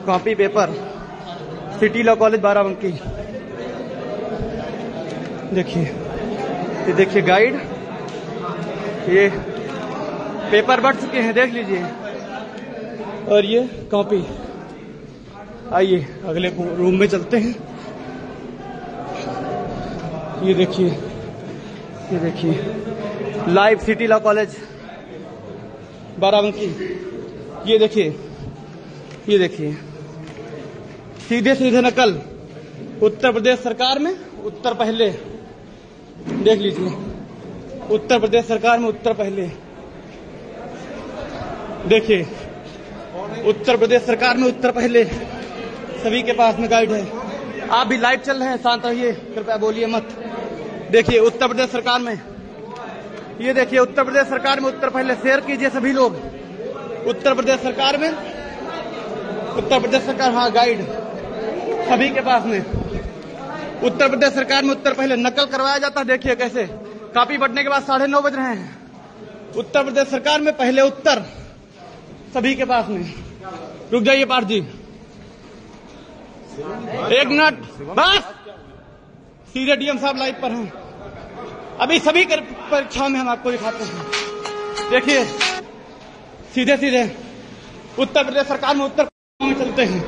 Copy paper city law college Barabanki. देखिए, ये देखिए गाइड, ये पेपर बढ़ चुके हैं, देख लीजिए। और ये कॉपी। आइए अगले रूम में चलते हैं। ये देखिए, ये देखिए live city law college Barabanki. ये देखिए, ये देखिए सीधे सीधे नकल उत्तर प्रदेश सरकार में उत्तर पहले। देख लीजिए, उत्तर प्रदेश सरकार में उत्तर पहले। देखिए, उत्तर प्रदेश सरकार में उत्तर पहले। सभी के पास में गाइड है। आप भी लाइव चल रहे हैं, शांत रहिए, कृपया बोलिए मत। देखिए उत्तर प्रदेश सरकार में, ये देखिए उत्तर प्रदेश सरकार में उत्तर पहले। शेयर कीजिए सभी लोग। उत्तर प्रदेश सरकार में उत्तर प्रदेश सरकार, हाँ गाइड सभी के पास में। उत्तर प्रदेश सरकार में उत्तर पहले नकल करवाया जाता है। देखिए कैसे कापी बढ़ने के बाद 9:30 बज रहे हैं। उत्तर प्रदेश सरकार में पहले उत्तर सभी के पास में। रुक जाइए पाठ जी, 1 मिनट बस। सीधे डीएम साहब लाइव पर हैं। अभी सभी परीक्षाओं में हम आपको दिखाते हैं। देखिए सीधे सीधे उत्तर प्रदेश सरकार में उत्तर में चलते हैं।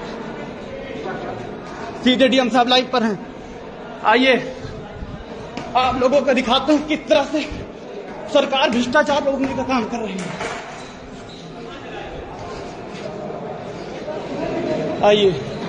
सीधे डीएम साहब लाइव पर हैं। आइए आप लोगों को दिखाते हैं किस तरह से सरकार भ्रष्टाचार रोकने का काम कर रही है। आइए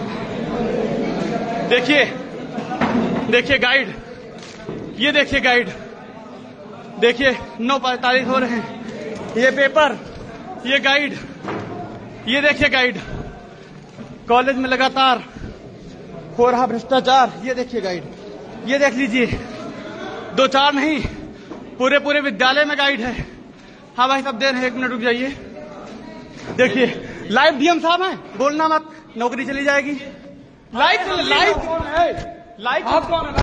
देखिए, देखिए गाइड, ये देखिए गाइड, देखिए 9:45 हो रहे हैं। ये पेपर, ये गाइड, ये देखिए गाइड, कॉलेज में लगातार हो रहा भ्रष्टाचार। ये देखिए गाइड, ये देख लीजिए, 2-4 नहीं, पूरे विद्यालय में गाइड है। हाँ भाई साहब दे रहे हैं, 1 मिनट रुक जाइए। देखिए लाइव डीएम साहब हैं, बोलना मत, नौकरी चली जाएगी। Live live live